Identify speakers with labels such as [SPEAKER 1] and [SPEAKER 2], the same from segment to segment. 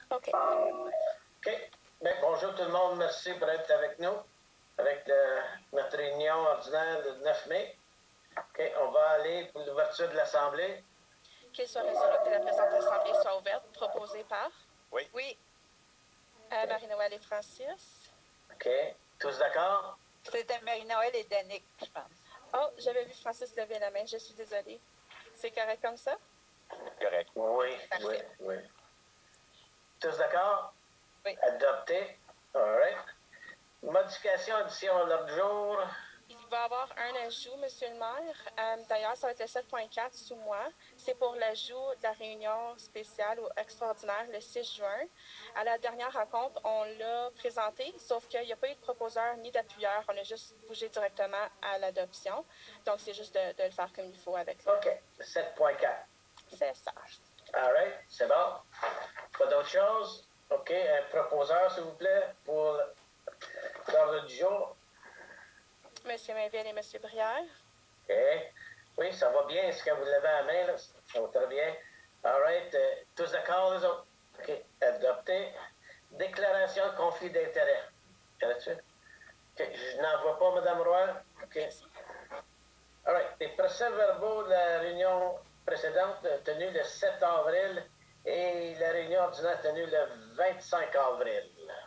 [SPEAKER 1] OK.
[SPEAKER 2] OK. Bien, bonjour tout le monde. Merci pour être avec nous, avec notre réunion ordinaire du 9 mai. OK. On va aller pour l'ouverture de l'Assemblée.
[SPEAKER 1] Qu'il soit résolu que la présente Assemblée soit ouverte, proposée par?
[SPEAKER 3] Oui.
[SPEAKER 4] Oui.
[SPEAKER 1] Marie-Noël et Francis.
[SPEAKER 2] OK. Tous d'accord?
[SPEAKER 4] C'était Marie-Noël et Danick, je pense.
[SPEAKER 1] Oh, j'avais vu Francis lever la main. Je suis désolée. C'est correct comme ça?
[SPEAKER 3] Correct.
[SPEAKER 2] Oui,
[SPEAKER 1] Parfait.
[SPEAKER 2] oui. Tous d'accord?
[SPEAKER 4] Oui.
[SPEAKER 2] Adopté. All right. Modification, addition à l'ordre du jour.
[SPEAKER 1] Il va y avoir un ajout, Monsieur le maire. D'ailleurs, ça va être le 7.4 sous moi. C'est pour l'ajout de la réunion spéciale ou extraordinaire le 6 juin. À la dernière rencontre, on l'a présenté, sauf qu'il n'y a pas eu de proposeur ni d'appuyeur. On a juste bougé directement à l'adoption. Donc, c'est juste de le faire comme il faut avec ça.
[SPEAKER 2] OK. 7.4.
[SPEAKER 1] C'est ça.
[SPEAKER 2] All right. C'est bon. Pas d'autre chose? OK. Un proposeur, s'il vous plaît, pour l'ordre du jour.
[SPEAKER 1] Monsieur Mainville et Monsieur Brière.
[SPEAKER 2] OK. Oui, ça va bien. Est-ce que vous levez la main, là? Ça va très bien. All right. Tous d'accord, les autres? OK. Adopté. Déclaration de conflit d'intérêt. Là-dessus? OK. Je n'en vois pas, Mme Roy. OK. All right. Les procès-verbaux de la réunion précédente tenue le 7 avril et la réunion ordinaire tenue le 25 avril.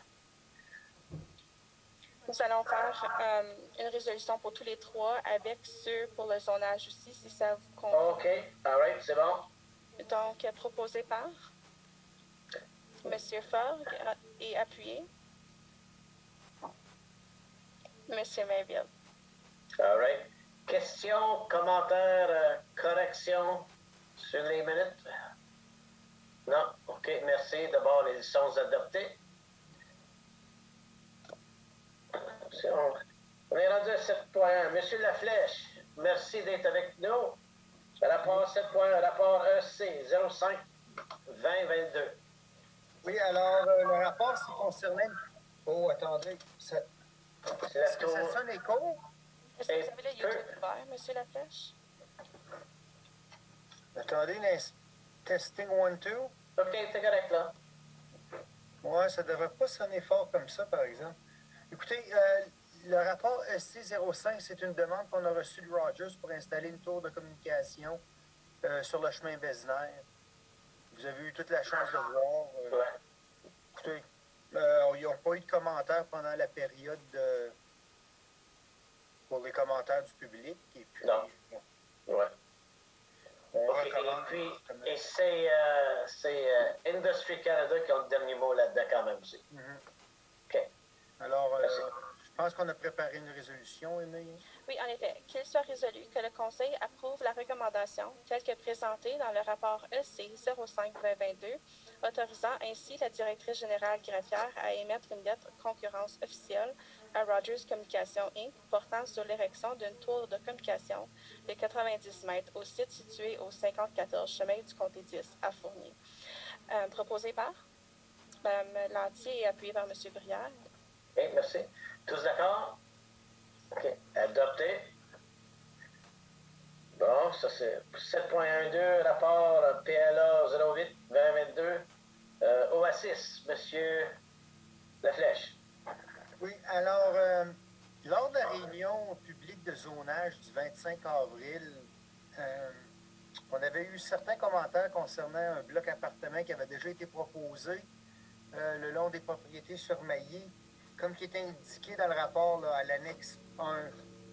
[SPEAKER 1] Nous allons faire une résolution pour tous les trois avec ceux pour le zonage aussi, si ça vous convient.
[SPEAKER 2] OK. All right. C'est bon.
[SPEAKER 1] Donc, proposé par Monsieur Fogg et appuyé. Monsieur Mainville.
[SPEAKER 2] All right. Questions, commentaires, corrections sur les minutes? Non? OK, merci. D'abord, ils sont adoptés. On est rendu à 7.1. Monsieur Laflèche, merci d'être avec nous. Rapport 7.1, rapport EC 05 2022.
[SPEAKER 5] Oui, alors, le rapport, c'est concernant... Oh, attendez.
[SPEAKER 2] C'est la
[SPEAKER 5] Est-ce que ça
[SPEAKER 2] tour.
[SPEAKER 5] sonne écho?
[SPEAKER 1] Est-ce que vous avez le YouTube ouvert, Monsieur Laflèche?
[SPEAKER 5] Attendez, testing 1, 2.
[SPEAKER 2] OK, c'est correct, là.
[SPEAKER 5] Ouais, ça ne devrait pas sonner fort comme ça, par exemple. Écoutez, le rapport SC05, c'est une demande qu'on a reçue de Rogers pour installer une tour de communication sur le chemin Besnère. Vous avez eu toute la chance de voir.
[SPEAKER 2] Ouais.
[SPEAKER 5] Écoutez, ils n'ont pas eu de commentaires pendant la période pour les commentaires du public. Et puis,
[SPEAKER 2] Non. Ouais.
[SPEAKER 5] on
[SPEAKER 2] OK,
[SPEAKER 5] recommande.
[SPEAKER 2] et c'est Industry Canada qui a le dernier mot là-dedans quand même aussi.
[SPEAKER 5] Mhm.
[SPEAKER 2] OK.
[SPEAKER 5] Alors,
[SPEAKER 2] Merci.
[SPEAKER 5] je pense qu'on a préparé une résolution, Aimé.
[SPEAKER 1] Oui, en effet. Qu'il soit résolu que le Conseil approuve la recommandation telle que présentée dans le rapport EC 05-2022, autorisant ainsi la directrice générale greffière à émettre une lettre concurrence officielle à Rogers Communications Inc. portant sur l'érection d'une tour de communication de 90 mètres au site situé au 54 chemin du Comté 10 à Fournier. Proposé par Mme Lantier et appuyé par M. Brière.
[SPEAKER 2] OK, merci. Tous d'accord? OK. Adopté. Bon, ça c'est 7.12, rapport PLA 08-2022. Oasis, Monsieur Laflèche.
[SPEAKER 5] Oui, alors, lors de la réunion publique de zonage du 25 avril, on avait eu certains commentaires concernant un bloc appartement qui avait déjà été proposé le long des propriétés surmaillées, comme qui était indiqué dans le rapport là, à l'annexe 1.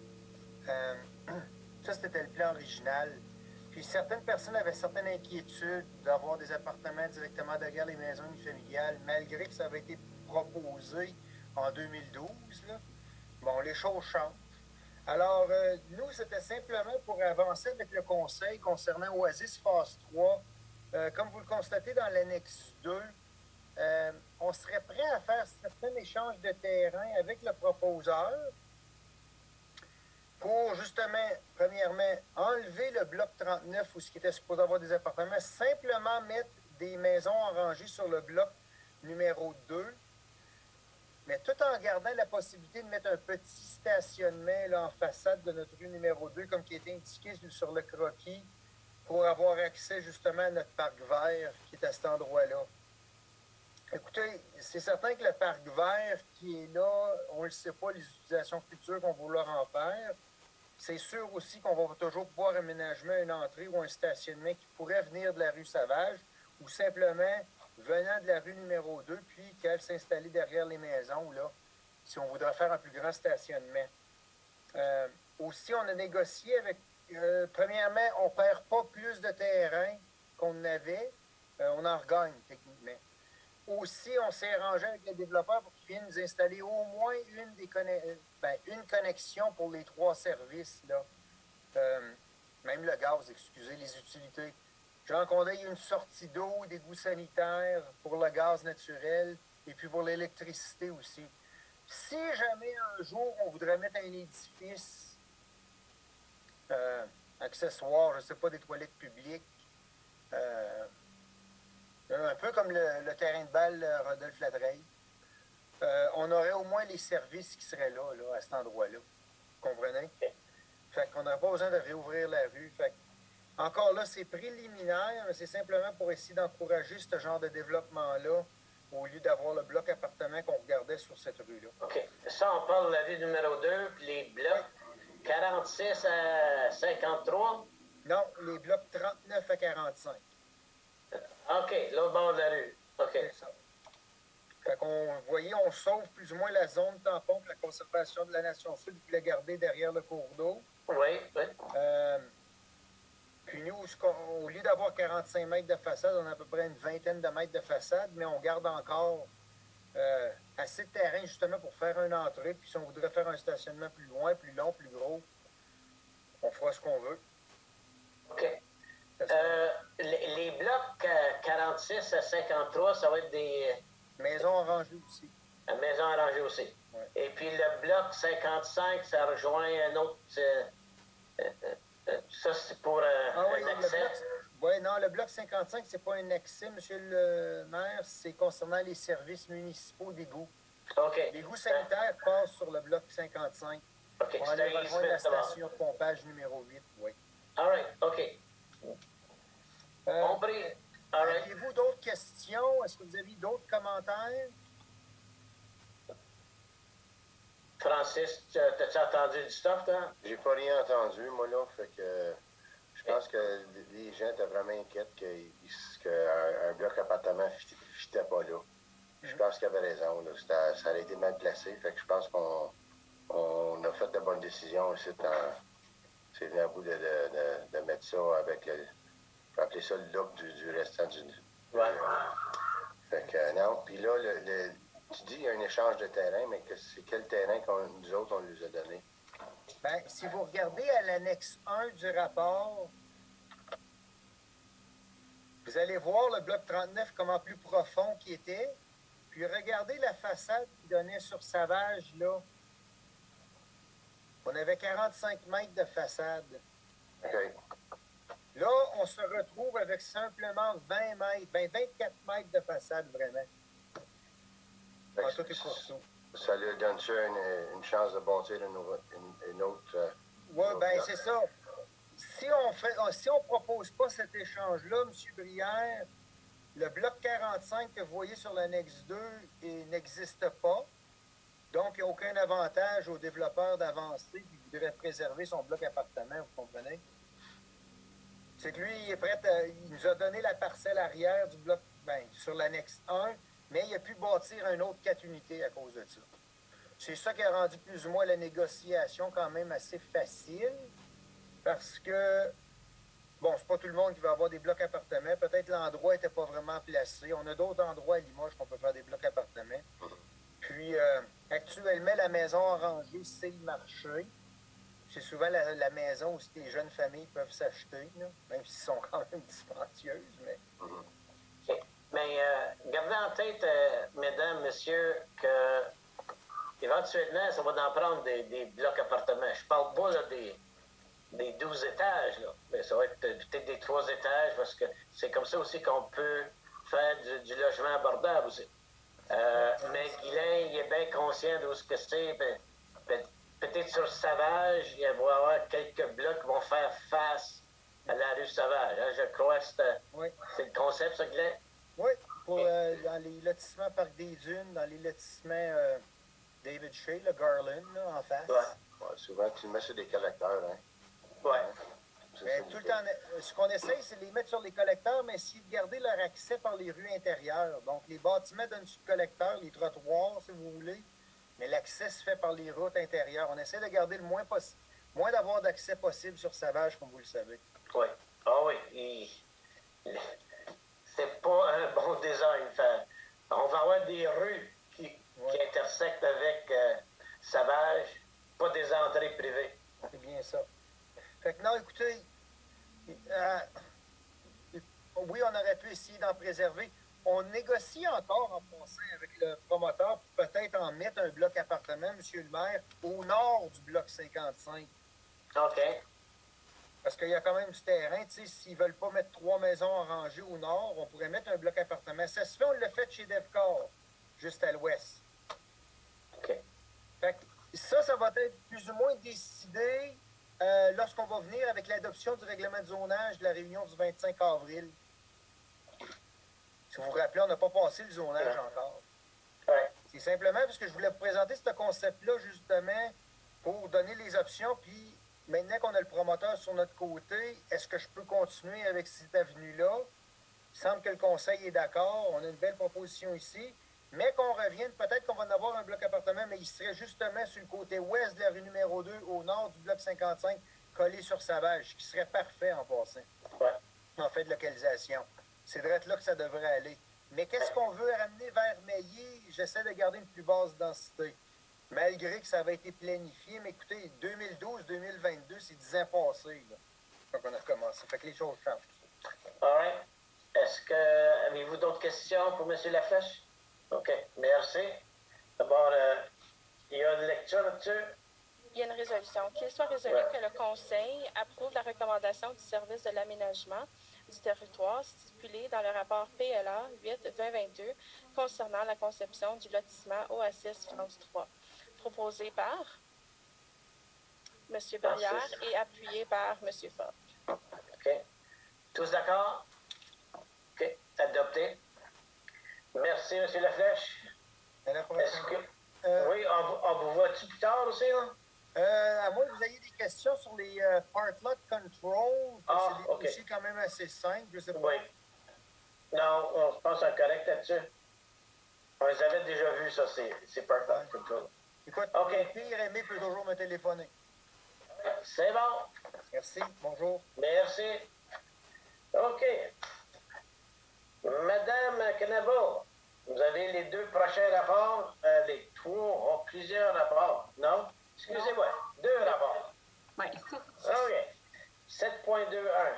[SPEAKER 5] Ça, c'était le plan original. Puis certaines personnes avaient certaines inquiétudes d'avoir des appartements directement derrière les maisons unifamiliales, malgré que ça avait été proposé en 2012. Là. Bon, les choses changent. Alors, nous, c'était simplement pour avancer avec le Conseil concernant Oasis Phase 3. Comme vous le constatez dans l'annexe 2, on serait prêt à faire certains échanges de terrain avec le proposeur pour justement, premièrement, enlever le bloc 39 où ce qui était supposé avoir des appartements, simplement mettre des maisons en rangée sur le bloc numéro 2, mais tout en gardant la possibilité de mettre un petit stationnement là, en façade de notre rue numéro 2, comme qui est indiqué sur le croquis, pour avoir accès justement à notre parc vert qui est à cet endroit-là. Écoutez, c'est certain que le parc vert qui est là, on ne le sait pas, les utilisations futures qu'on va vouloir en faire. C'est sûr aussi qu'on va toujours pouvoir aménager une entrée ou un stationnement qui pourrait venir de la rue Savage ou simplement venant de la rue numéro 2, puis qu'elle s'installer derrière les maisons, là, si on voudrait faire un plus grand stationnement. Aussi, on a négocié avec... premièrement, on ne perd pas plus de terrain qu'on avait. On en regagne, techniquement. Aussi, on s'est arrangé avec les développeurs pour qu'ils viennent nous installer au moins une connexion pour les 3 services, là. Même le gaz, excusez, les utilités. Genre qu'on ait une sortie d'eau, des égouts sanitaires pour le gaz naturel et puis pour l'électricité aussi. Si jamais un jour on voudrait mettre un édifice accessoire, je ne sais pas, des toilettes publiques, un peu comme le terrain de balle Rodolphe Ladreille, on aurait au moins les services qui seraient là à cet endroit-là. Vous comprenez? Fait qu'on n'aurait pas besoin de réouvrir la rue. Fait encore là, c'est préliminaire, mais c'est simplement pour essayer d'encourager ce genre de développement-là au lieu d'avoir le bloc appartement qu'on regardait sur cette rue-là.
[SPEAKER 2] OK. Ça, on parle de la rue numéro 2, puis les blocs 46 à 53?
[SPEAKER 5] Non, les blocs 39 à 45.
[SPEAKER 2] OK, l'autre bord de la rue. OK.
[SPEAKER 5] C'est ça. Fait qu'on, vous voyez, on sauve plus ou moins la zone tampon pour la conservation de la Nation Sud puis la garder derrière le cours d'eau.
[SPEAKER 2] Oui, oui.
[SPEAKER 5] Puis nous, au lieu d'avoir 45 mètres de façade, on a à peu près une vingtaine de mètres de façade, mais on garde encore assez de terrain justement pour faire une entrée. Puis si on voudrait faire un stationnement plus loin, plus long, plus gros, on fera ce qu'on veut.
[SPEAKER 2] OK. Les blocs 46 à 53, ça va être des...
[SPEAKER 5] Maisons arrangées aussi.
[SPEAKER 2] Maisons arrangées aussi.
[SPEAKER 5] Ouais.
[SPEAKER 2] Et puis le bloc 55, ça rejoint un autre... ça, c'est pour
[SPEAKER 5] oui,
[SPEAKER 2] un accès.
[SPEAKER 5] Oui, non, le bloc 55, c'est pas un accès, monsieur le maire, c'est concernant les services municipaux d'égouts.
[SPEAKER 2] OK.
[SPEAKER 5] L'égout sanitaire passe sur le bloc 55.
[SPEAKER 2] OK.
[SPEAKER 5] On aller rejoindre la station de pompage numéro 8, oui.
[SPEAKER 2] All right, OK. Compris. All right.
[SPEAKER 5] Avez-vous d'autres questions? Est-ce que vous avez d'autres commentaires?
[SPEAKER 2] Francis, t'as-tu entendu du stuff, toi?
[SPEAKER 3] J'ai pas rien entendu, moi, là. Fait que je pense que les gens étaient vraiment inquiets qu'un bloc appartement ne fitait pas là. Je pense qu'il avait raison. Là. Ça a été mal placé. Fait que je pense qu'on a fait de bonnes décisions ici. C'est venu à bout de mettre ça avec le. Je vais appeler ça le look du restant du.
[SPEAKER 2] Ouais.
[SPEAKER 3] Fait que non. Puis là, tu dis qu'il y a un échange de terrain, mais c'est quel terrain nous autres, on lui a donné?
[SPEAKER 5] Bien, si vous regardez à l'annexe 1 du rapport, vous allez voir le bloc 39 comment plus profond qu'il était. Puis regardez la façade qui donnait sur Savage, là. On avait 45 mètres de façade.
[SPEAKER 3] OK.
[SPEAKER 5] Là, on se retrouve avec simplement 20 mètres, 24 mètres de façade, vraiment. En tout et pour tout.
[SPEAKER 3] Ça lui donne une chance de bâtir une autre...
[SPEAKER 5] Oui, bien, c'est ça. Si on propose pas cet échange-là, M. Brière, le bloc 45 que vous voyez sur l'annexe 2 n'existe pas. Donc, il n'y a aucun avantage aux développeurs d'avancer qui voudraient préserver son bloc appartement, vous comprenez? C'est que lui, il nous a donné la parcelle arrière du bloc, sur l'annexe 1, mais il a pu bâtir un autre 4 unités à cause de ça. C'est ça qui a rendu plus ou moins la négociation quand même assez facile, parce que, bon, c'est pas tout le monde qui va avoir des blocs appartements. Peut-être l'endroit n'était pas vraiment placé. On a d'autres endroits à Limoges qu'on peut faire des blocs appartements. Puis, actuellement, la maison orangée, c'est le marché. C'est souvent la maison où les jeunes familles peuvent s'acheter, même s'ils sont quand même dispendieuses. Mais...
[SPEAKER 2] Okay. Mais gardez en tête, mesdames, messieurs, que éventuellement, ça va en prendre des blocs appartements. Je parle pas là, des 12 étages, là. Mais ça va être peut-être des 3 étages, parce que c'est comme ça aussi qu'on peut faire du logement abordable aussi. Mais Guylain, il est bien conscient de ce que c'est. Peut-être sur Savage, il va y avoir quelques blocs qui vont faire face à la rue Savage. Hein? Je crois que c'est le concept, ça, Guylain?
[SPEAKER 5] Oui. pour dans les lotissements Parc des Dunes, dans les lotissements David Shea, le Garland, là, en face.
[SPEAKER 2] Ouais.
[SPEAKER 3] Ouais, souvent, tu le mets sur des collecteurs, hein.
[SPEAKER 2] Ouais.
[SPEAKER 5] Mais tout le temps, ce qu'on essaye, c'est de les mettre sur les collecteurs, mais essayer de garder leur accès par les rues intérieures. Donc, les bâtiments donnent sur le collecteur, les trottoirs, si vous voulez, mais l'accès se fait par les routes intérieures. On essaie de garder le moins possible, moins d'avoir d'accès possible sur Savage, comme vous le savez.
[SPEAKER 2] Oui. Ah oui. C'est pas un bon design. On va avoir des rues qui intersectent avec Savage, pas des entrées privées.
[SPEAKER 5] C'est bien ça. Fait que non, écoutez, oui, on aurait pu essayer d'en préserver. On négocie encore en passant avec le promoteur pour peut-être en mettre un bloc appartement, M. le maire, au nord du bloc 55.
[SPEAKER 2] OK.
[SPEAKER 5] Parce qu'il y a quand même du terrain, tu sais, s'ils ne veulent pas mettre 3 maisons en rangée au nord, on pourrait mettre un bloc appartement. Ça se fait, on l'a fait chez Devcor, juste à l'ouest.
[SPEAKER 2] OK.
[SPEAKER 5] Fait que ça va être plus ou moins décidé lorsqu'on va venir avec l'adoption du règlement de zonage de la réunion du 25 avril. Si vous vous rappelez, on n'a pas passé le zonage encore.
[SPEAKER 2] Ouais.
[SPEAKER 5] C'est simplement parce que je voulais vous présenter ce concept-là justement pour donner les options, puis maintenant qu'on a le promoteur sur notre côté, est-ce que je peux continuer avec cette avenue-là? Il semble que le conseil est d'accord, on a une belle proposition ici, mais qu'on revienne, peut-être qu'on va en avoir un bloc appartement, mais il serait justement sur le côté ouest de la rue numéro 2, au nord du bloc 55, collé sur Savage, qui serait parfait en passant, en fait de localisation. C'est direct là que ça devrait aller. Mais qu'est-ce qu'on veut ramener vers Maillé? J'essaie de garder une plus basse densité. Malgré que ça avait été planifié, mais écoutez, 2012-2022, c'est 10 ans passés, là, quand on a commencé. Fait que les choses changent.
[SPEAKER 2] All right. Est-ce que avez-vous d'autres questions pour M. Laflèche? OK. Merci. D'abord, il y a une lecture là-dessus.
[SPEAKER 1] Il y a une résolution. Qu'il soit résolu que le Conseil approuve la recommandation du service de l'aménagement du territoire stipulée dans le rapport PLA 8-2022 concernant la conception du lotissement Oasis France 3, proposé par M. Barrière et appuyé par M. Ford.
[SPEAKER 2] OK. Tous d'accord? OK. Adopté. Merci, M. Laflèche.
[SPEAKER 5] À la prochaine.
[SPEAKER 2] Oui, on vous voit-tu plus tard aussi, là?
[SPEAKER 5] À moins que vous ayez des questions sur les part lot control, c'est des dossiers quand même assez simples, je sais pas.
[SPEAKER 2] Oui. Non, on se pense en correct là-dessus. On les avait déjà vus, ça, c'est part lot control.
[SPEAKER 5] Écoute, le pire aimé peut toujours me téléphoner.
[SPEAKER 2] C'est bon.
[SPEAKER 5] Merci, bonjour.
[SPEAKER 2] Merci. OK. Madame Knabo, vous avez les 2 prochains rapports, les 3, plusieurs rapports, non? Excusez-moi, 2 rapports.
[SPEAKER 6] Oui.
[SPEAKER 2] OK. 7.21,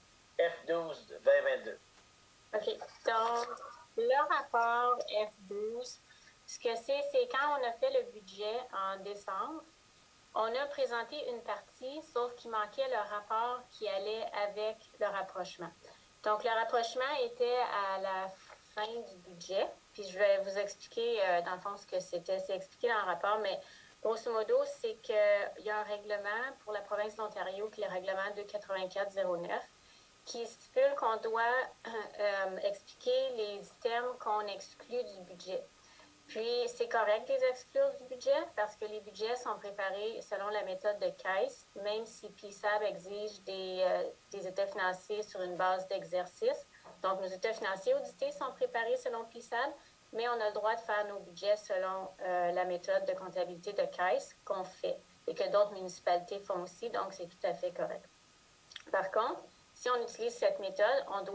[SPEAKER 2] F12-2022.
[SPEAKER 6] OK. Donc, le rapport F12, ce que c'est quand on a fait le budget en décembre, on a présenté une partie, sauf qu'il manquait le rapport qui allait avec le rapprochement. Donc, le rapprochement était à la fin du budget. Puis, je vais vous expliquer, dans le fond, ce que c'était. C'est expliqué dans le rapport, mais grosso modo, c'est qu'il y a un règlement pour la province de l'Ontario, qui est le règlement 284-09, qui stipule qu'on doit expliquer les items qu'on exclut du budget. Puis, c'est correct de les exclure du budget parce que les budgets sont préparés selon la méthode de CAIS, même si PSAB exige des états financiers sur une base d'exercice. Donc, nos états financiers audités sont préparés selon PSAB, mais on a le droit de faire nos budgets selon la méthode de comptabilité de CAIS qu'on fait et que d'autres municipalités font aussi, donc c'est tout à fait correct. Par contre, si on utilise cette méthode, on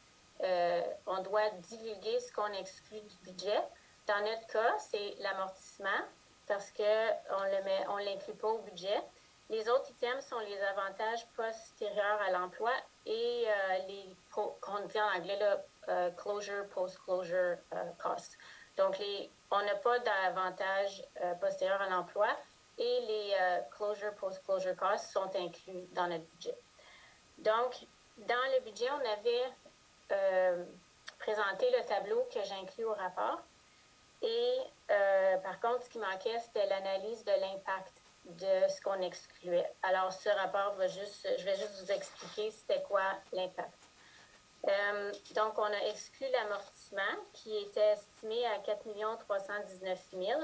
[SPEAKER 6] doit divulguer ce qu'on exclut du budget. Dans notre cas, c'est l'amortissement parce qu'on ne l'inclut pas au budget. Les autres items sont les avantages postérieurs à l'emploi et qu'on dit en anglais là, closure, post-closure costs. Donc, on n'a pas d'avantages postérieurs à l'emploi et les closure, post-closure costs sont inclus dans notre budget. Donc, dans le budget, on avait présenté le tableau que j'inclus au rapport. Et par contre, ce qui manquait, c'était l'analyse de l'impact de ce qu'on excluait. Alors, ce rapport je vais juste vous expliquer c'était quoi l'impact. Donc, on a exclu l'amortissement qui était estimé à 4 319 000.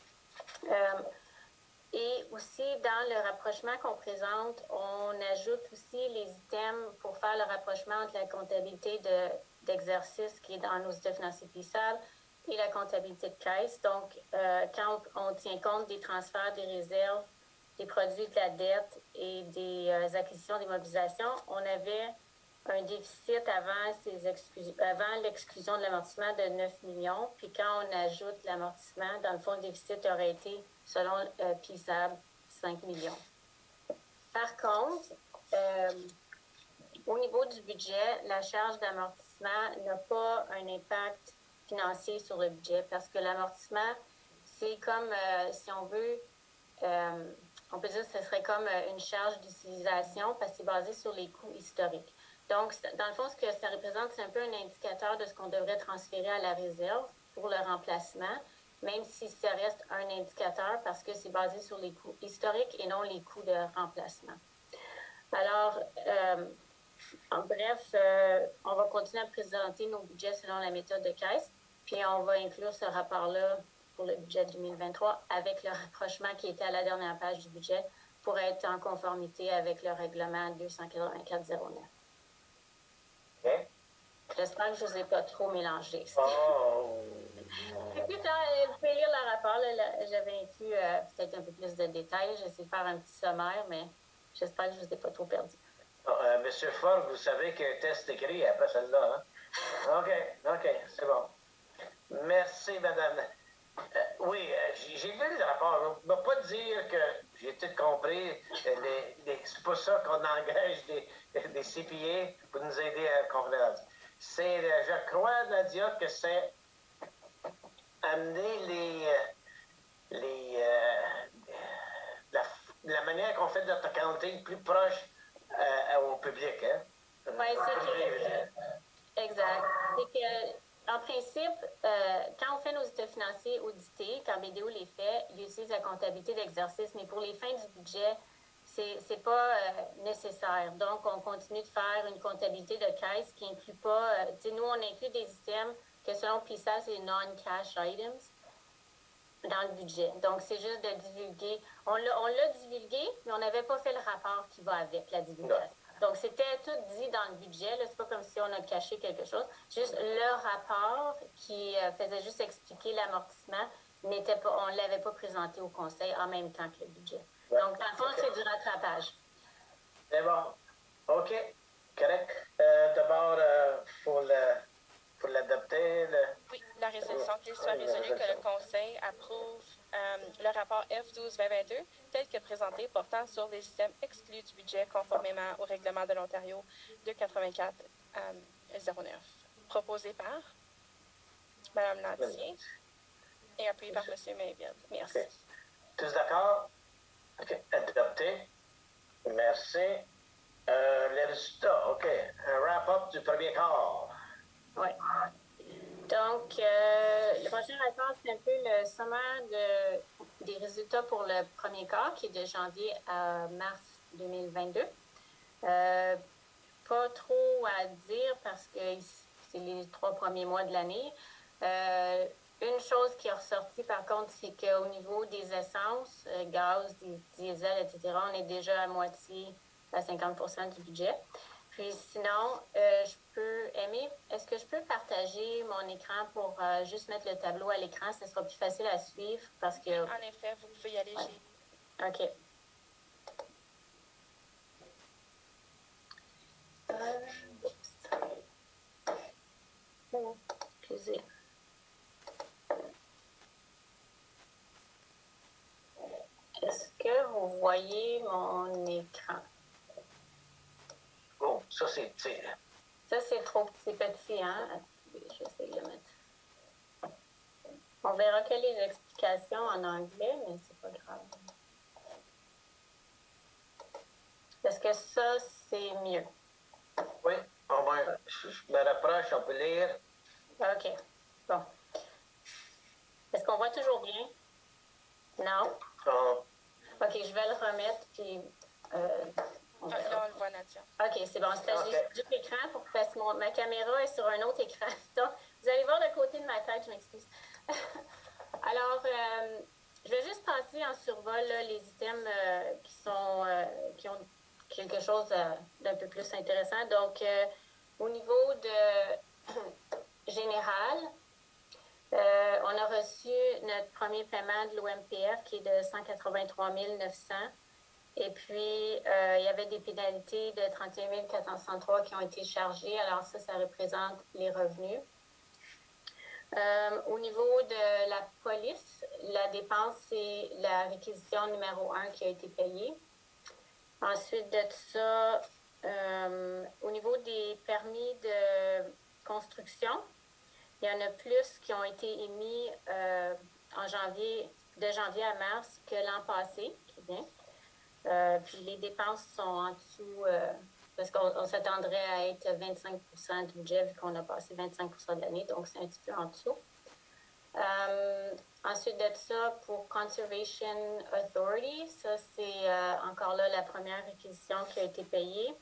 [SPEAKER 6] Et aussi, dans le rapprochement qu'on présente, on ajoute aussi les items pour faire le rapprochement entre la comptabilité d'exercice qui est dans nos états financiers PISAB et la comptabilité de caisse. Donc, quand on tient compte des transferts des réserves, des produits de la dette et des acquisitions d'immobilisation, on avait un déficit avant l'exclusion de l'amortissement de 9 millions. Puis quand on ajoute l'amortissement, dans le fond, le déficit aurait été, selon PISAB, 5 millions. Par contre, au niveau du budget, la charge d'amortissement n'a pas un impact financier sur le budget parce que l'amortissement, c'est comme, si on veut, on peut dire que ce serait comme une charge d'utilisation parce que c'est basé sur les coûts historiques. Donc, dans le fond, ce que ça représente, c'est un peu un indicateur de ce qu'on devrait transférer à la réserve pour le remplacement, même si ça reste un indicateur parce que c'est basé sur les coûts historiques et non les coûts de remplacement. Alors, en bref, on va continuer à présenter nos budgets selon la méthode de caisse, puis on va inclure ce rapport-là pour le budget 2023 avec le rapprochement qui était à la dernière page du budget pour être en conformité avec le règlement 284-09.
[SPEAKER 2] Okay.
[SPEAKER 6] J'espère que je ne vous ai pas trop mélangé.
[SPEAKER 2] Oh!
[SPEAKER 6] Vous pouvez lire le rapport. J'avais inclus peut-être un peu plus de détails. J'essaie de faire un petit sommaire, mais j'espère que je ne vous ai pas trop perdu.
[SPEAKER 2] Monsieur Ford, vous savez qu'il y a un test écrit après celle-là, hein? OK, c'est bon. Merci, madame. Oui, j'ai lu le rapport. On ne va pas dire que j'ai tout compris. C'est pas ça qu'on engage des CPA pour nous aider à comprendre. Je crois, Nadia, que c'est amener la manière qu'on fait notre accounting plus proche au public. Hein?
[SPEAKER 6] Oui, c'est exact. C'est que, en principe, quand on fait nos états financiers audités, quand BDO les fait, ils utilisent la comptabilité d'exercice, mais pour les fins du budget, c'est pas nécessaire. Donc, on continue de faire une comptabilité de caisse qui inclut pas, nous, on inclut des items que selon PISA, c'est non-cash items dans le budget. Donc, c'est juste de divulguer. On l'a divulgué, mais on n'avait pas fait le rapport qui va avec la divulgation. Donc, c'était tout dit dans le budget. C'est pas comme si on a caché quelque chose. Juste le rapport qui faisait juste expliquer l'amortissement, on ne l'avait pas présenté au conseil en même temps que le budget. Ouais. Donc, dans le fond, c'est du rattrapage.
[SPEAKER 2] C'est bon. OK. Correct. D'abord, pour l'adopter.
[SPEAKER 1] Oui, la résolution qu'il soit résolu que le Conseil approuve le rapport F12-2022 tel que présenté portant sur les systèmes exclus du budget conformément au règlement de l'Ontario 284-09, proposé par Mme Lantier et appuyé par M. Mayville. Merci.
[SPEAKER 2] Okay. Tous d'accord? OK. Adopté. Merci. Les résultats, OK. Un wrap-up du premier quart.
[SPEAKER 6] Oui. Donc, le prochain rapport, c'est un peu le sommaire des résultats pour le premier quart, qui est de janvier à mars 2022. Pas trop à dire parce que c'est les 3 premiers mois de l'année. Une chose qui est ressortie, par contre, c'est qu'au niveau des essences, gaz, diesel, etc., on est déjà à moitié à 50% du budget. Puis sinon, est-ce que je peux partager mon écran pour juste mettre le tableau à l'écran? Ce sera plus facile à suivre parce que...
[SPEAKER 1] En effet, vous pouvez y aller.
[SPEAKER 6] OK. Excusez. Est-ce que vous voyez mon écran?
[SPEAKER 2] Oh, ça c'est petit.
[SPEAKER 6] Ça, c'est trop petit, hein? Je vais essayer de le mettre. On verra que les explications en anglais, mais c'est pas grave. Est-ce que ça, c'est mieux?
[SPEAKER 2] Oui, je me rapproche, on peut lire.
[SPEAKER 6] OK. Bon. Est-ce qu'on voit toujours bien? Non?
[SPEAKER 2] Oh.
[SPEAKER 6] OK, je vais le remettre, puis On
[SPEAKER 1] Ah,
[SPEAKER 6] verra.
[SPEAKER 1] là, on le voit, Nadia.
[SPEAKER 6] OK, c'est bon. C'est parce que
[SPEAKER 2] OK.
[SPEAKER 6] j'ai deux écrans parce que ma caméra est sur un autre écran. Donc, vous allez voir le côté de ma tête, je m'excuse. Alors, je vais juste passer en survol là, les items qui ont quelque chose d'un peu plus intéressant. Donc, au niveau de général, on a reçu notre premier paiement de l'OMPF qui est de 183 900. Et puis, il y avait des pénalités de 31 463 qui ont été chargées. Alors ça représente les revenus. Au niveau de la police, la dépense, c'est la réquisition numéro 1 qui a été payée. Ensuite de ça, au niveau des permis de construction, il y en a plus qui ont été émis de janvier à mars que l'an passé, qui vient. Puis les dépenses sont en dessous, parce qu'on s'attendrait à être 25 du budget vu qu'on a passé 25 de l'année, donc c'est un petit peu en dessous. Ensuite de ça, pour Conservation Authority, ça c'est encore là la première réquisition qui a été payée.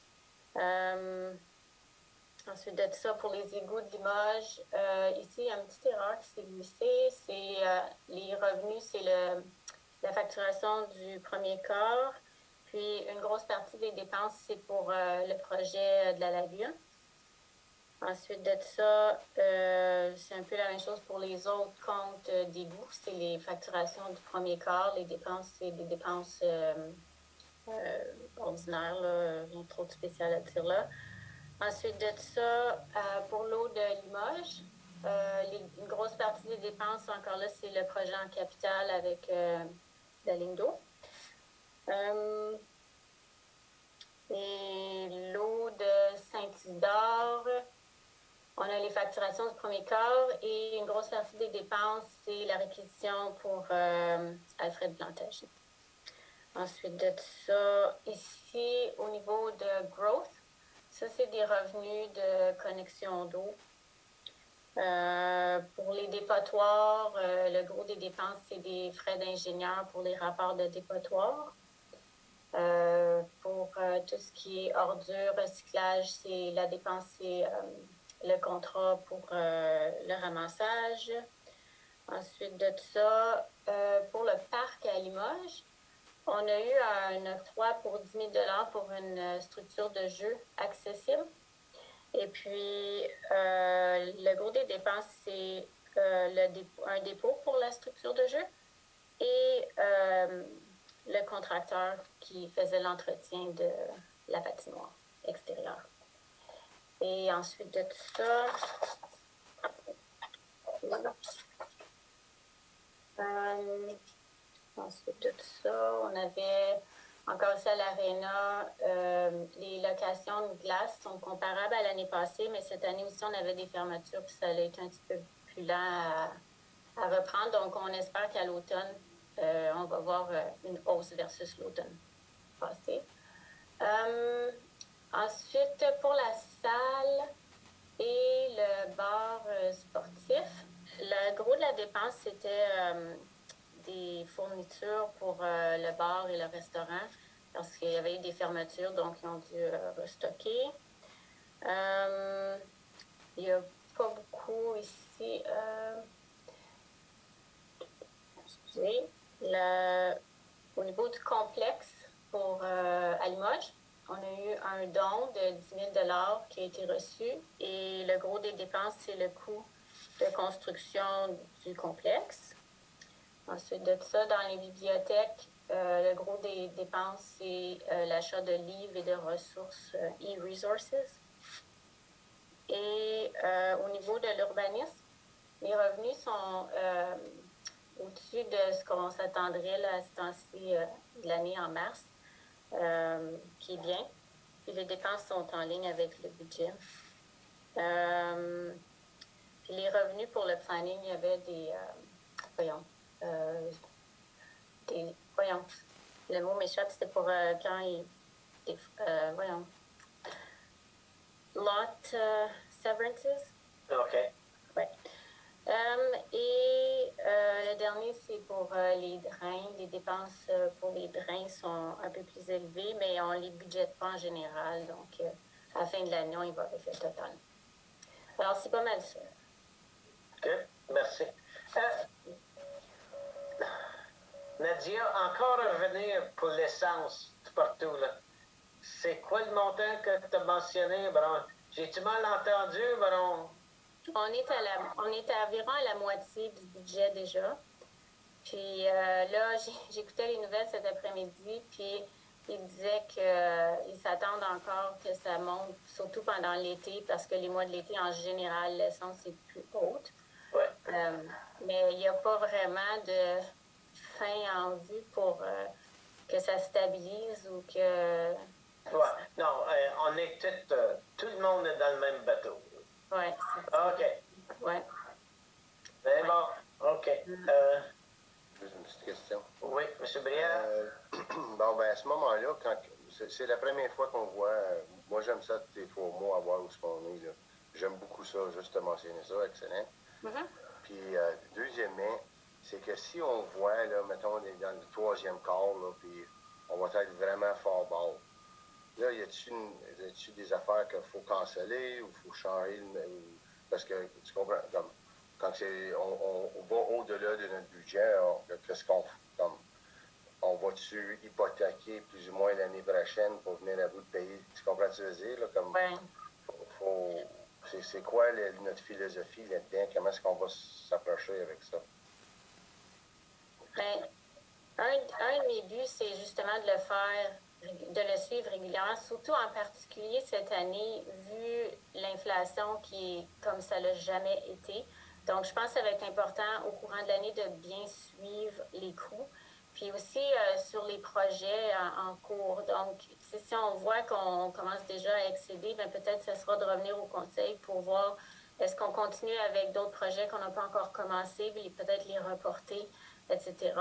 [SPEAKER 6] Ensuite de ça, pour les égouts de Limoges, ici, il y a une petite erreur qui s'est glissée. C'est les revenus, c'est la facturation du premier quart. Puis, une grosse partie des dépenses, c'est pour le projet de la lagune. Ensuite de ça, c'est un peu la même chose pour les autres comptes d'égouts. C'est les facturations du premier quart. Les dépenses, c'est des dépenses ordinaires, là. Il n'y a trop de spécial à dire là. Ensuite de ça, pour l'eau de Limoges, une grosse partie des dépenses, encore là, c'est le projet en capital avec la ligne d'eau. Et l'eau de Saint-Isidore, on a les facturations du premier quart et une grosse partie des dépenses, c'est la réquisition pour Alfred Plantage. Ensuite de ça, ici, au niveau de growth, ça, c'est des revenus de connexion d'eau. Pour les dépotoirs, le gros des dépenses, c'est des frais d'ingénieur pour les rapports de dépotoirs. Pour tout ce qui est ordures, recyclage, la dépense, c'est le contrat pour le ramassage. Ensuite de ça, pour le parc à Limoges, on a eu un octroi pour 10 000 $ pour une structure de jeu accessible. Et puis, le gros des dépenses, c'est un dépôt pour la structure de jeu et le contracteur qui faisait l'entretien de la patinoire extérieure. Et ensuite de tout ça, ensuite de tout ça, on avait encore ici à l'Arena, les locations de glace sont comparables à l'année passée, mais cette année aussi, on avait des fermetures, puis ça a été un petit peu plus lent à reprendre. Donc, on espère qu'à l'automne, on va voir une hausse versus l'automne passé. Ensuite, pour la salle et le bar sportif, le gros de la dépense, c'était des fournitures pour le bar et le restaurant parce qu'il y avait eu des fermetures, donc ils ont dû restocker. Il n'y a pas beaucoup ici. Excusez. Au niveau du complexe pour à Limoges, on a eu un don de 10 000 $ qui a été reçu et le gros des dépenses, c'est le coût de construction du complexe. Ensuite de ça, dans les bibliothèques, le gros des dépenses, c'est l'achat de livres et de ressources e-resources. Et au niveau de l'urbanisme, les revenus sont au-dessus de ce qu'on s'attendrait là, à ce temps-ci de l'année en mars, qui est bien. Puis les dépenses sont en ligne avec le budget. Puis les revenus pour le planning, il y avait le mot m'échappe, c'était pour quand il... lot severances.
[SPEAKER 2] OK.
[SPEAKER 6] Ouais. Et Le dernier, c'est pour les drains. Les dépenses pour les drains sont un peu plus élevées, mais on ne les budgète pas en général. Donc, à la fin de l'année, on y va avec le total. Alors, c'est pas mal ça.
[SPEAKER 2] OK, merci. Nadia, encore revenir pour l'essence partout, là. C'est quoi le montant que tu as mentionné, Baron? J'ai-tu mal entendu, Baron?
[SPEAKER 6] On est à environ à la moitié du budget déjà. Puis là, j'écoutais les nouvelles cet après-midi, puis ils disaient qu'ils s'attendent encore que ça monte, surtout pendant l'été, parce que les mois de l'été, en général, l'essence est plus haute.
[SPEAKER 2] Ouais.
[SPEAKER 6] Mais il n'y a pas vraiment de fin en vue pour que ça stabilise ou que...
[SPEAKER 2] Ouais. Non, on est tout le monde est dans le même bateau.
[SPEAKER 6] Oui.
[SPEAKER 2] OK.
[SPEAKER 6] Oui.
[SPEAKER 2] C'est bon. OK.
[SPEAKER 3] Juste une petite question.
[SPEAKER 2] Oui, M. Brière.
[SPEAKER 3] Bon, ben à ce moment-là, quand c'est la première fois qu'on voit, moi j'aime ça tous les 3 mois, à voir où ce qu'on est. Là. J'aime beaucoup ça, juste te mentionner ça, excellent.
[SPEAKER 6] Mm-hmm.
[SPEAKER 3] Puis, deuxièmement, c'est que si on voit, là, mettons, on est dans le 3e quart, là, puis on va être vraiment fort bas. Là, y a-t-il des affaires qu'il faut canceller ou il faut changer? Parce que, tu comprends, comme, quand on va au-delà de notre budget, qu'est-ce qu'on fait? On va-tu hypothéquer plus ou moins l'année prochaine pour venir à bout de payer? Tu comprends ce que je veux dire? Là, comme, c'est quoi notre philosophie là-dedans? Comment est-ce qu'on va s'approcher avec ça?
[SPEAKER 6] Ben, un de mes buts, c'est justement de le suivre régulièrement, surtout en particulier cette année, vu l'inflation qui est comme ça l'a jamais été. Donc, je pense que ça va être important au courant de l'année de bien suivre les coûts. Puis aussi sur les projets en cours. Donc, si on voit qu'on commence déjà à excéder, bien peut-être ce sera de revenir au conseil pour voir est-ce qu'on continue avec d'autres projets qu'on n'a pas encore commencé, puis peut-être les reporter, etc.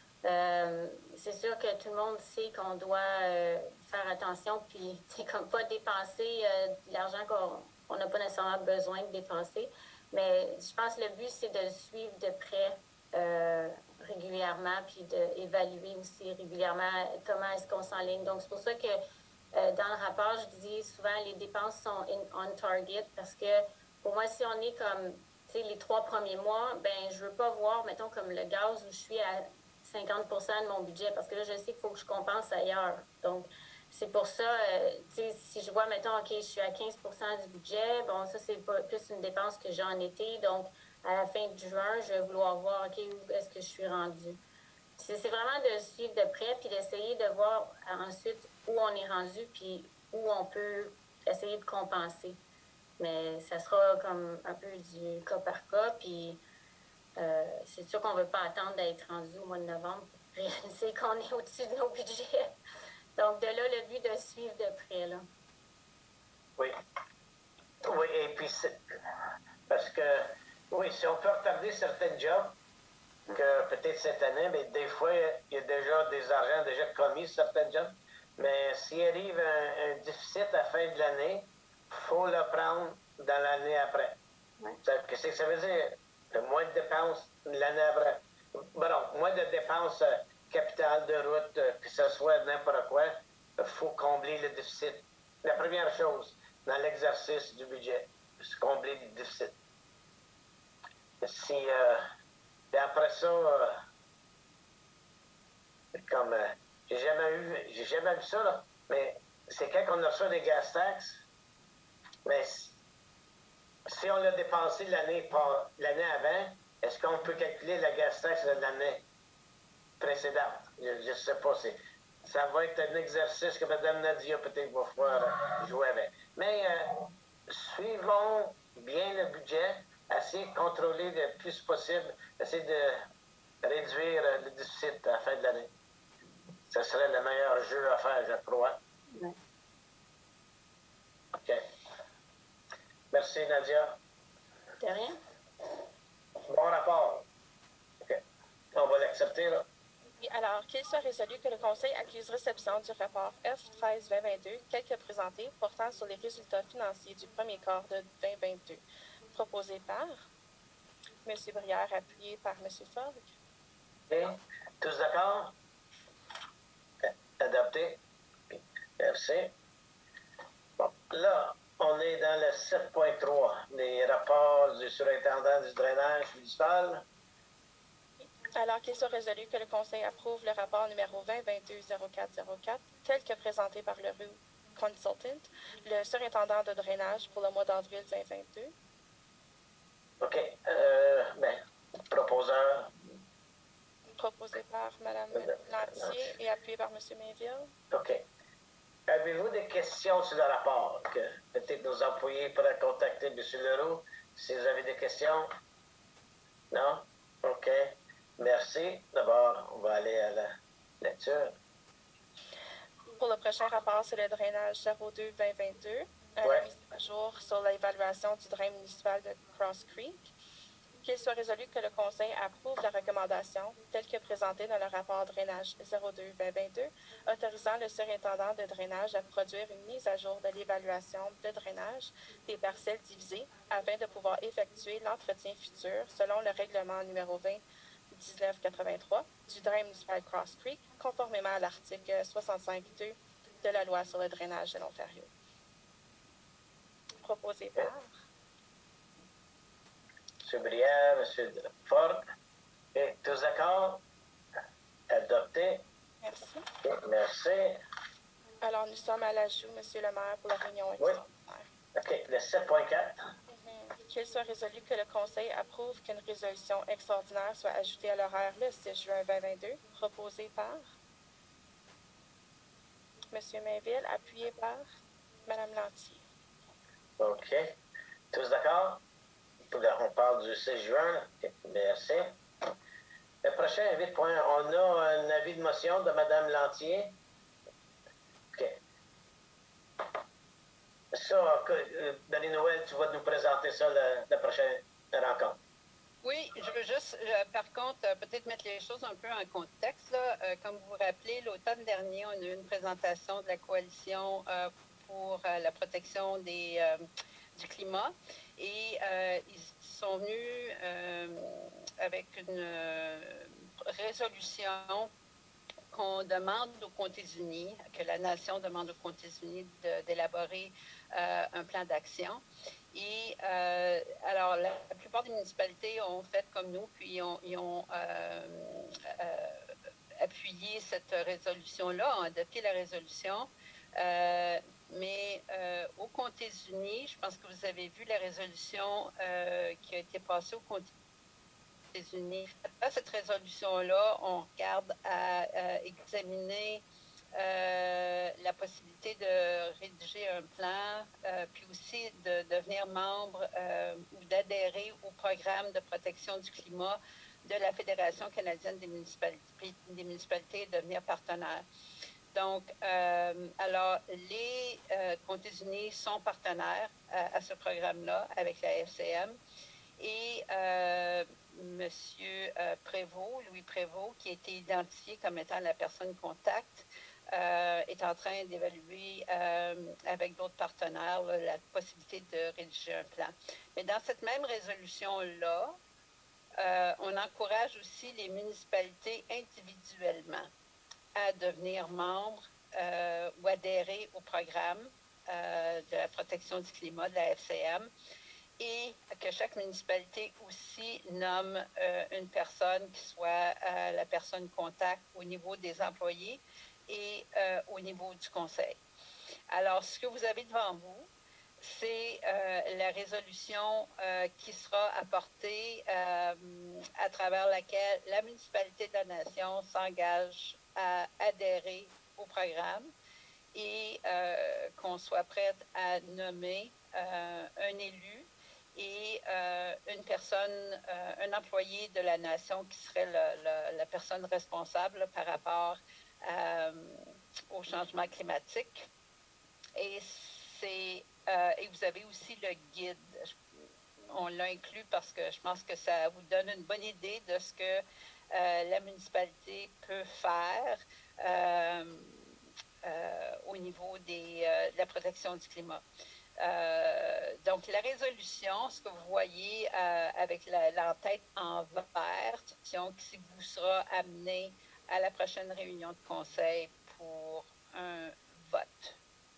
[SPEAKER 6] C'est sûr que tout le monde sait qu'on doit faire attention, puis c'est comme pas dépenser de l'argent qu'on n'a pas nécessairement besoin de dépenser. Mais je pense que le but, c'est de le suivre de près régulièrement, puis d'évaluer aussi régulièrement comment est-ce qu'on s'enligne. Donc, c'est pour ça que dans le rapport, je dis souvent les dépenses sont on target, parce que pour moi, si on est comme, tu sais, les 3 premiers mois, ben je veux pas voir, mettons, comme le gaz où je suis à 50 de mon budget, parce que là, je sais qu'il faut que je compense ailleurs. Donc, c'est pour ça, tu sais, si je vois, mettons, OK, je suis à 15 du budget, bon, ça, c'est plus une dépense que j'ai en été. Donc, à la fin de juin, je vais vouloir voir, OK, où est-ce que je suis rendue. C'est vraiment de suivre de près, puis d'essayer de voir ensuite où on est rendu, puis où on peut essayer de compenser. Mais ça sera comme un peu du cas par cas, puis c'est sûr qu'on ne veut pas attendre d'être rendu au mois de novembre pour réaliser qu'on est au-dessus de nos budgets. Donc, de là, le but de suivre de près, là.
[SPEAKER 2] Oui. Oui, et puis parce que, oui, si on peut retarder certains jobs, que peut-être cette année, mais des fois, il y a déjà des argents déjà commis sur certains jobs, mais s'il arrive un déficit à la fin de l'année, il faut le prendre dans l'année après.
[SPEAKER 6] Ouais.
[SPEAKER 2] Qu'est-ce que ça veut dire? Le moins de dépenses l'année après. Bon, moins de dépenses capitales de route, que ce soit n'importe quoi, il faut combler le déficit. La première chose dans l'exercice du budget, c'est combler le déficit. Si, après ça, comme j'ai jamais vu ça, là, mais c'est quand on a reçu des gas taxes, mais si on l'a dépensé l'année avant, est-ce qu'on peut calculer la gas tax de l'année précédente? Je ne sais pas. Ça va être un exercice que Mme Nadia peut-être va pouvoir jouer avec. Mais suivons bien le budget, essayer de contrôler le plus possible, essayer de réduire le déficit à la fin de l'année. Ce serait le meilleur jeu à faire, je crois.
[SPEAKER 6] Ouais.
[SPEAKER 2] OK. Merci, Nadia.
[SPEAKER 6] De rien?
[SPEAKER 2] Bon rapport. OK. On va l'accepter, là.
[SPEAKER 1] Oui, alors, qu'il soit résolu que le Conseil accuse réception du rapport F13-2022 tel que présenté portant sur les résultats financiers du premier quart de 2022, proposé par M. Brière, appuyé par M. Fogg.
[SPEAKER 2] OK. Tous d'accord? Adopté. Merci. Bon, là, on est dans le 7.3, les rapports du surintendant du drainage municipal.
[SPEAKER 1] Alors qu'il soit résolu que le Conseil approuve le rapport numéro 2022-0404, tel que présenté par le RU Consultant, le surintendant de drainage pour le mois d'avril 2022.
[SPEAKER 2] OK. Proposeur.
[SPEAKER 1] Proposé par Mme Lantier et appuyé par M. Mainville.
[SPEAKER 2] OK. Avez-vous des questions sur le rapport que peut-être nos employés pourraient contacter M. Leroux si vous avez des questions? Non? OK. Merci. D'abord, on va aller à la lecture.
[SPEAKER 1] Pour le prochain rapport, c'est le drainage 02-2022, la mise à jour sur l'évaluation du drain municipal de Cross Creek. Qu'il soit résolu que le Conseil approuve la recommandation telle que présentée dans le rapport drainage 02-2022, autorisant le surintendant de drainage à produire une mise à jour de l'évaluation de drainage des parcelles divisées afin de pouvoir effectuer l'entretien futur selon le règlement numéro 20-1983 du drain municipal Cross Creek, conformément à l'article 65.2 de la loi sur le drainage de l'Ontario. Proposé par
[SPEAKER 2] M. Brière, M. Ford. Et tous d'accord? Adopté.
[SPEAKER 1] Merci.
[SPEAKER 2] Merci.
[SPEAKER 1] Alors, nous sommes à l'ajout, M. le maire, pour la réunion extraordinaire.
[SPEAKER 2] OK. Le 7.4.
[SPEAKER 1] Qu'il soit résolu que le Conseil approuve qu'une résolution extraordinaire soit ajoutée à l'horaire le 6 juin 2022, proposée par M. Mainville, appuyé par Mme Lantier.
[SPEAKER 2] OK. Tous d'accord? On parle du 6 juin. Merci. Le prochain avis de point, on a un avis de motion de Mme Lantier. OK. Ça, Marie-Noël, tu vas nous présenter ça la prochaine rencontre.
[SPEAKER 4] Oui, je veux juste, par contre, peut-être mettre les choses un peu en contexte. Là. Comme vous vous rappelez, l'automne dernier, on a eu une présentation de la coalition pour la protection du climat. Et ils sont venus avec une résolution qu'on demande aux Comtés-Unis, que la nation demande aux Comtés-Unis d'élaborer un plan d'action. Et alors, la plupart des municipalités ont fait comme nous, puis ils ont appuyé cette résolution-là, ont adopté la résolution. Mais aux Comtés-Unis, je pense que vous avez vu la résolution qui a été passée aux Comtés-Unis. À cette résolution-là, on regarde à examiner la possibilité de rédiger un plan, puis aussi de devenir membre ou d'adhérer au programme de protection du climat de la Fédération canadienne des municipalités et devenir partenaire. Donc, alors, les Comtés-Unis sont partenaires à ce programme-là avec la FCM et M. Prévost, Louis Prévost, qui a été identifié comme étant la personne contact, est en train d'évaluer avec d'autres partenaires là, la possibilité de rédiger un plan. Mais dans cette même résolution-là, on encourage aussi les municipalités individuellement à devenir membres ou adhérer au programme de la protection du climat de la FCM et que chaque municipalité aussi nomme une personne qui soit la personne contact au niveau des employés et au niveau du conseil. Alors, ce que vous avez devant vous, c'est la résolution qui sera apportée à travers laquelle la municipalité de la Nation s'engage à adhérer au programme et qu'on soit prête à nommer un élu et une personne, un employé de la Nation qui serait la personne responsable par rapport au changement climatique. Et vous avez aussi le guide. On l'a inclus parce que je pense que ça vous donne une bonne idée de ce que la municipalité peut faire au niveau de la protection du climat. Donc, la résolution, ce que vous voyez avec l'entête en vert, qui vous sera amenée à la prochaine réunion de conseil pour un vote.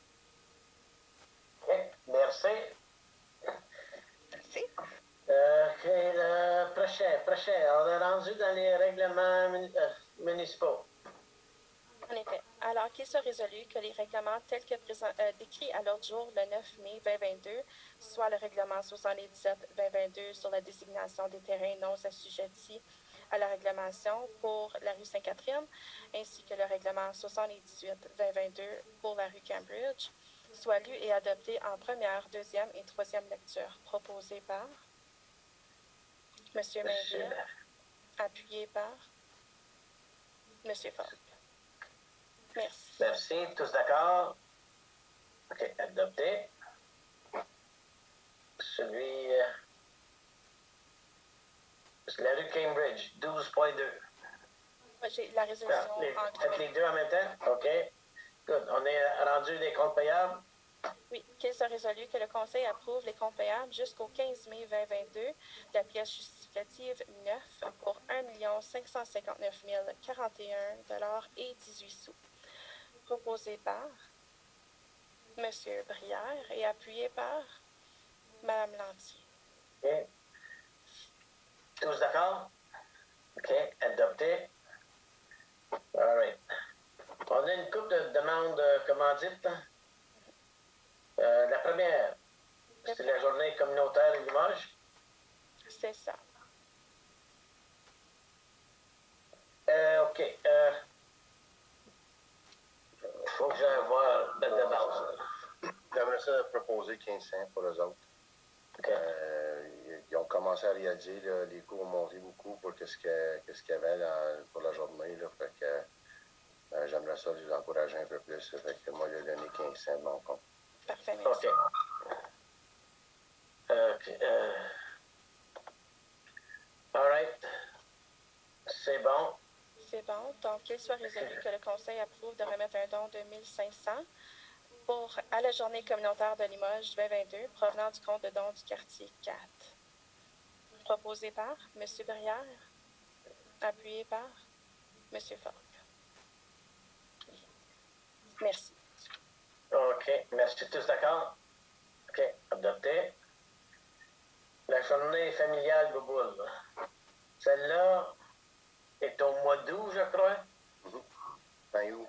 [SPEAKER 2] OK, merci.
[SPEAKER 4] Merci.
[SPEAKER 2] OK, le prochain. On est rendu dans les règlements municipaux.
[SPEAKER 1] En effet, alors qu'il soit résolu que les règlements tels que décrits à l'ordre du jour le 9 mai 2022, soit le règlement 77-2022 sur la désignation des terrains non assujettis à la réglementation pour la rue Sainte-Catherine, ainsi que le règlement 78-2022 pour la rue Cambridge, soit lu et adopté en première, deuxième et troisième lecture, proposé par M. Mainville, appuyé par M. Falk. Merci.
[SPEAKER 2] Merci. Tous d'accord? OK, adopté. Celui... la rue Cambridge, 12.2.
[SPEAKER 1] J'ai la résolution
[SPEAKER 2] Faites les deux en même temps? OK. Good. On est rendu des comptes payables?
[SPEAKER 1] Oui, qu'il soit résolu que le Conseil approuve les comptes payables jusqu'au 15 mai 2022 de la pièce justificative 9 pour 1 559 041 et 18 sous. Proposé par M. Brière et appuyé par Mme Lantier.
[SPEAKER 2] OK. Tous d'accord? OK, adopté. All right. On a une couple de demandes commandites. La première, c'est la journée communautaire de Limoges.
[SPEAKER 1] C'est ça.
[SPEAKER 2] OK. Il faut que j'aille voir de base.
[SPEAKER 3] J'aimerais ça proposer 15 cents pour eux autres.
[SPEAKER 2] OK.
[SPEAKER 3] Ils ont commencé à réaliser, là, les coûts ont monté beaucoup pour ce qu'il y avait pour la journée. Là, fait que j'aimerais ça les encourager un peu plus. Fait que moi, j'ai donné 15 cents de mon compte.
[SPEAKER 1] Parfait, merci.
[SPEAKER 2] OK. All right. C'est bon.
[SPEAKER 1] C'est bon. Donc, qu'il soit résolu que le Conseil approuve de remettre un don de 1 500 à la journée communautaire de Limoges 2022 provenant du compte de dons du quartier 4. Proposé par M. Brière, appuyé par M. Falk. Merci.
[SPEAKER 2] OK. Merci. Tous d'accord? OK. Adopté. La journée familiale Bouboule. Celle-là est au mois d'août, je crois.
[SPEAKER 3] Fin août.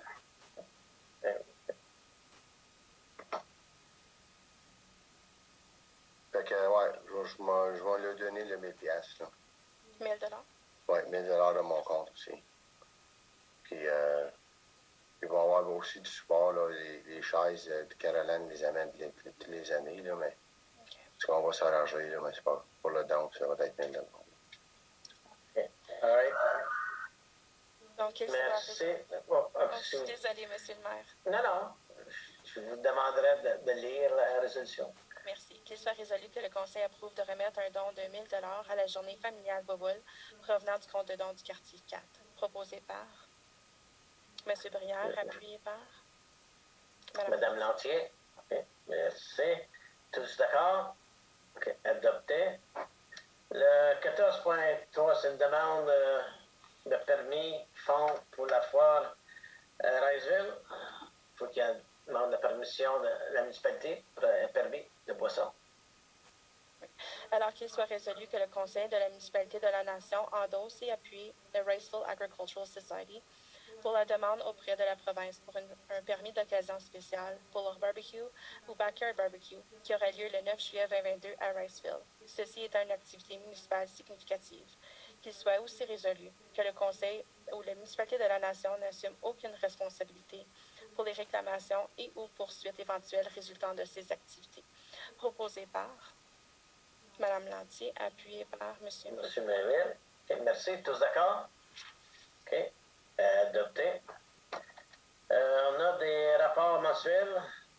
[SPEAKER 3] Fait que, ouais, je vais lui donner le 1000 piastres, là.
[SPEAKER 1] 1 000
[SPEAKER 3] Oui, 1000 de mon compte aussi. Puis, il va y avoir aussi du support, là, les chaises de Caroline les amène toutes les années, là, mais ce qu'on va s'arranger, là, mais c'est pas pour le don, ça va être 1000
[SPEAKER 2] OK. All right.
[SPEAKER 1] Donc,
[SPEAKER 2] Merci.
[SPEAKER 1] je suis désolée, M. le maire.
[SPEAKER 2] Non. Je vous demanderai de lire la résolution.
[SPEAKER 1] Merci. Qu'il soit résolu que le Conseil approuve de remettre un don de 1 000 à la journée familiale Boboul provenant du compte de dons du quartier 4. Proposé par M. Brière, appuyé par
[SPEAKER 2] Madame Lantier. OK. Merci. Tous d'accord? OK. Adopté. Le 14.3, c'est une demande de permis fonds pour la foire à Riceville. Il faut qu'il y ait une demande de permission de la municipalité pour un permis de boisson.
[SPEAKER 1] Alors qu'il soit résolu que le Conseil de la municipalité de la Nation endosse et appuie le Riceville Agricultural Society pour la demande auprès de la province pour un permis d'occasion spéciale pour leur barbecue ou backyard barbecue qui aura lieu le 9 juillet 2022 à Riceville. Ceci est une activité municipale significative. Qu'il soit aussi résolu que le Conseil ou la municipalité de la Nation n'assume aucune responsabilité pour les réclamations et ou poursuites éventuelles résultant de ces activités. Proposé par Mme Lantier, appuyé par M.
[SPEAKER 2] Mainville. OK. Merci. Tous d'accord? OK. Adopté. On a des rapports mensuels.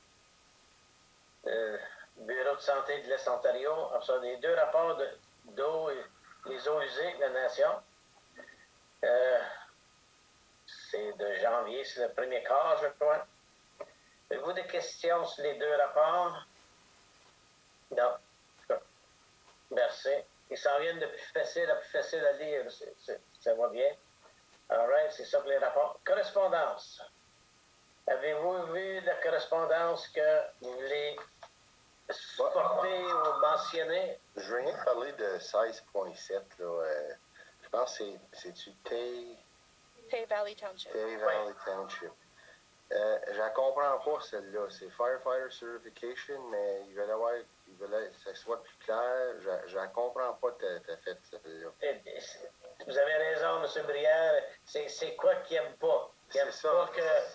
[SPEAKER 2] Bureau de santé de l'Est Ontario. On a des deux rapports d'eau et les eaux usées de la Nation. C'est de janvier, c'est le premier quart, je crois. Avez-vous des questions sur les deux rapports? Non. Merci. Ils s'en viennent de plus facile à plus facile à lire. Ça va bien. All right, c'est ça pour les rapports. Correspondance. Avez-vous vu la correspondance que vous voulez porter ou mentionner?
[SPEAKER 3] Je veux rien parler de 16.7. Je pense que c'est-tu Tay
[SPEAKER 1] Valley Township.
[SPEAKER 3] Tay Valley Township. Je la comprends pas, celle-là. C'est Firefighter Certification, mais il voulait que ça soit plus clair. Je la comprends pas, t'as fait celle-là.
[SPEAKER 2] Vous avez raison, M. Brière. C'est quoi qu'ils n'aiment pas? Ils n'aiment pas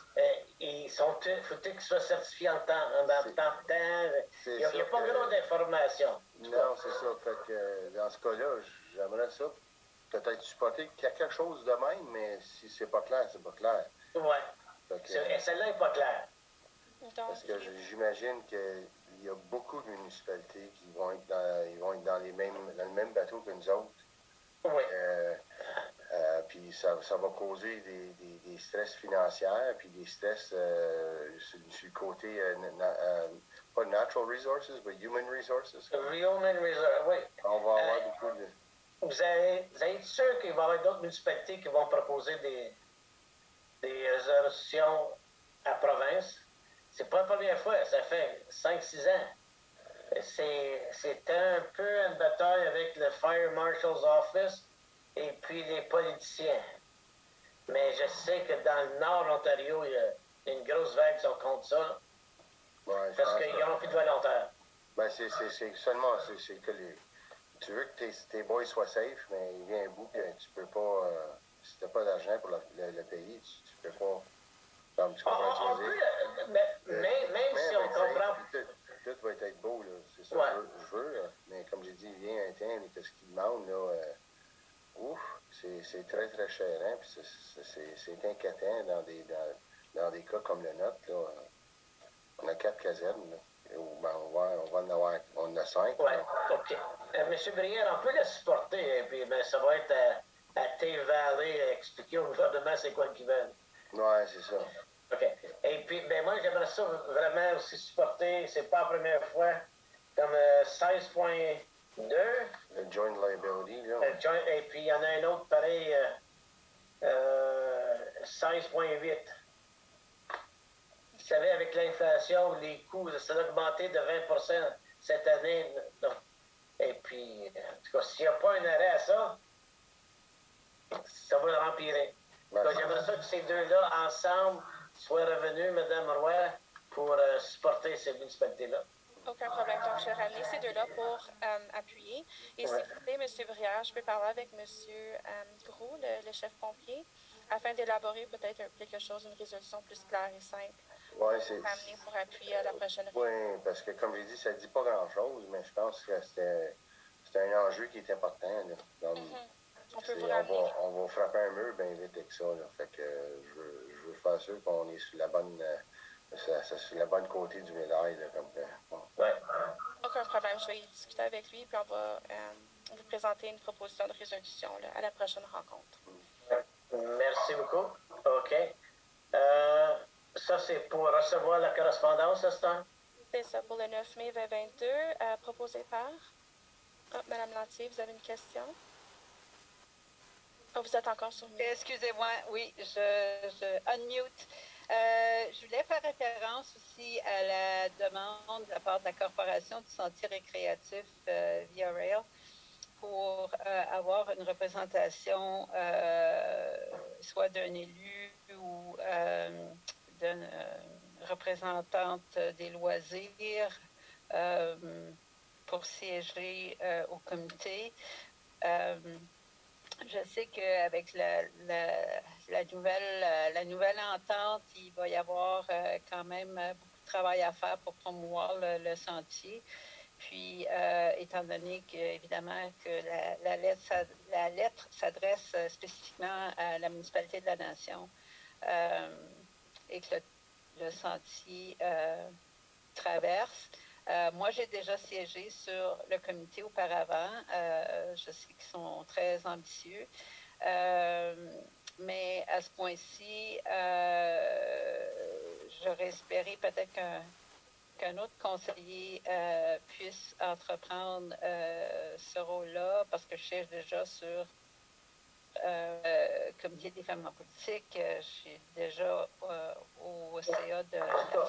[SPEAKER 2] faut qu'ils soient certifiés en temps de temps. Il n'y a pas grand d'informations.
[SPEAKER 3] Non, c'est ça. Fait que dans ce cas-là, j'aimerais ça. Peut-être supporter quelque chose de même, mais si c'est pas clair, c'est pas clair.
[SPEAKER 2] Oui. Celle-là n'est pas claire.
[SPEAKER 3] Parce que j'imagine qu'il y a beaucoup de municipalités qui vont être dans le même bateau que nous autres.
[SPEAKER 2] Oui.
[SPEAKER 3] Puis ça va causer des stress financiers, puis des stress sur le côté, pas natural resources, mais human resources.
[SPEAKER 2] Human resources, oui.
[SPEAKER 3] On va avoir beaucoup de...
[SPEAKER 2] Vous êtes sûr qu'il va y avoir d'autres municipalités qui vont proposer des résolutions à province? C'est pas la première fois, ça fait 5-6 ans. C'est un peu une bataille avec le Fire Marshal's Office et puis les politiciens. Mais je sais que dans le nord de l'Ontario, il y a une grosse vague qui sont contre ça.
[SPEAKER 3] Ouais,
[SPEAKER 2] parce qu'ils n'ont plus de volontaires.
[SPEAKER 3] Ben, c'est seulement que tu veux que tes boys soient safe, mais il vient un bout que tu peux pas. Si tu n'as pas d'argent pour le payer, tu peux pas. Comme tu comprends ce que je veux dire?
[SPEAKER 2] Même si on comprend.
[SPEAKER 3] Tout va être beau, là. C'est ça
[SPEAKER 2] ouais.
[SPEAKER 3] je veux, là. Mais comme j'ai dit, il vient un temps, qu'est-ce qu'il demande, là? C'est très, très cher, hein? Puis c'est inquiétant dans des cas comme le nôtre, là. On a 4 casernes, là. On en a 5.
[SPEAKER 2] Oui, OK. M. Brière, on peut la supporter, et puis ça va être à Tay Valley à expliquer au gouvernement c'est quoi qu'ils veulent.
[SPEAKER 3] Oui, c'est ça.
[SPEAKER 2] OK. Et puis, moi, j'aimerais ça vraiment aussi supporter, c'est pas la première fois, comme 16.2.
[SPEAKER 3] Le joint liability, là.
[SPEAKER 2] Et puis, il y en a un autre pareil, 16.8. Vous savez, avec l'inflation, les coûts, ça a augmenté de 20% cette année. Et puis, en tout cas, s'il n'y a pas un arrêt à ça, ça va empirer. J'aimerais ça que ces deux-là, ensemble, soient revenus, Mme Roy, pour supporter ces municipalités-là.
[SPEAKER 1] Aucun problème. Donc, je vais ramener ces deux-là pour appuyer. Et s'il vous plaît, M. Brière, je peux parler avec M. Gros, le chef pompier, afin d'élaborer peut-être quelque chose, une résolution plus claire et simple.
[SPEAKER 3] Oui, c'est...
[SPEAKER 1] Amener pour appuyer à la prochaine
[SPEAKER 3] Oui, parce que comme j'ai dit, ça ne dit pas grand-chose, mais je pense que c'est un enjeu qui est important. Là. Comme,
[SPEAKER 1] on peut vous ramener.
[SPEAKER 3] On va frapper un mur bien vite avec ça. Là. Fait que je veux faire sûr qu'on est sur la bonne... sur la bonne côté du médaille. Là, comme, bon.
[SPEAKER 2] Ouais.
[SPEAKER 1] Aucun problème. Je vais y discuter avec lui, puis on va vous présenter une proposition de résolution là, à la prochaine rencontre.
[SPEAKER 2] Merci beaucoup. OK. Ça, c'est pour recevoir la correspondance, c'est ça?
[SPEAKER 1] C'est ça, pour le 9 mai 2022, proposé par... Madame Lantier, vous avez une question? Vous êtes encore sur mute.
[SPEAKER 4] Excusez-moi, oui, je unmute. Je voulais faire référence aussi à la demande de la part de la Corporation du sentier récréatif Via Rail pour avoir une représentation soit d'un élu ou d'une représentante des loisirs pour siéger au comité. Je sais qu'avec la nouvelle entente, il va y avoir quand même beaucoup de travail à faire pour promouvoir le sentier. Puis, étant donné évidemment que la lettre s'adresse spécifiquement à la municipalité de la Nation et que le sentier traverse, moi, j'ai déjà siégé sur le comité auparavant. Je sais qu'ils sont très ambitieux. Mais à ce point-ci, j'aurais espéré peut-être qu'un autre conseiller puisse entreprendre ce rôle-là, parce que je siège déjà sur le comité des femmes en politique, je suis déjà au CA de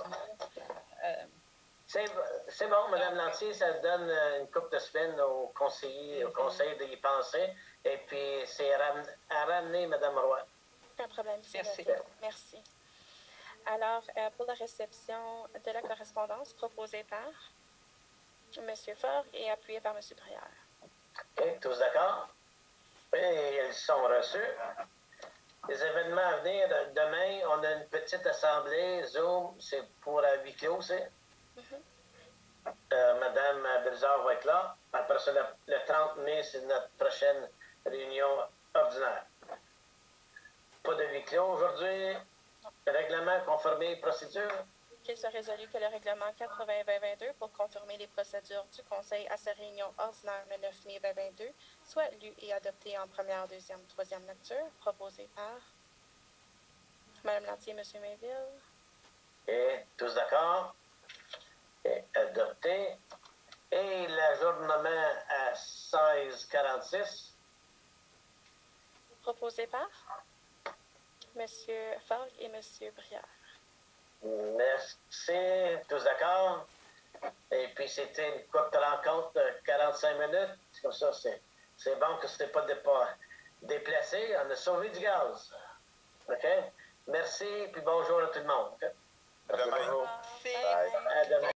[SPEAKER 2] C'est bon, Mme Lantier, ça donne une couple de semaines aux conseillers, au conseil d'y penser, et puis c'est à ramener Mme Roy.
[SPEAKER 1] Pas de problème, c'est
[SPEAKER 4] Merci.
[SPEAKER 1] noté. Merci. Alors, pour la réception de la correspondance proposée par M. Faure et appuyée par M. Brière.
[SPEAKER 2] OK, tous d'accord? Et ils sont reçus. Les événements à venir, demain, on a une petite assemblée Zoom, c'est pour à huis clos, c'est? Madame Brizard va être là. Après ça, le 30 mai, c'est notre prochaine réunion ordinaire. Pas de huis clos aujourd'hui. Règlement conformé procédure.
[SPEAKER 1] Qu'il soit résolu que le règlement 80-2022 pour confirmer les procédures du Conseil à sa réunion ordinaire le 9 mai 2022 soit lu et adopté en première, deuxième, troisième lecture, proposé par Mme Lantier, M. Mainville.
[SPEAKER 2] Et tous d'accord? Et adopté. Et l'ajournement à 16h46.
[SPEAKER 1] Proposé par M. Falk et M. Brière.
[SPEAKER 2] Merci, tous d'accord? Et puis c'était une courte rencontre de 45 minutes. Comme ça, c'est bon que ce n'était pas déplacé. On a sauvé du gaz. OK? Merci, puis bonjour à tout le monde.
[SPEAKER 3] À demain.
[SPEAKER 2] Bonjour.
[SPEAKER 4] C'est
[SPEAKER 3] Bye.
[SPEAKER 2] À demain.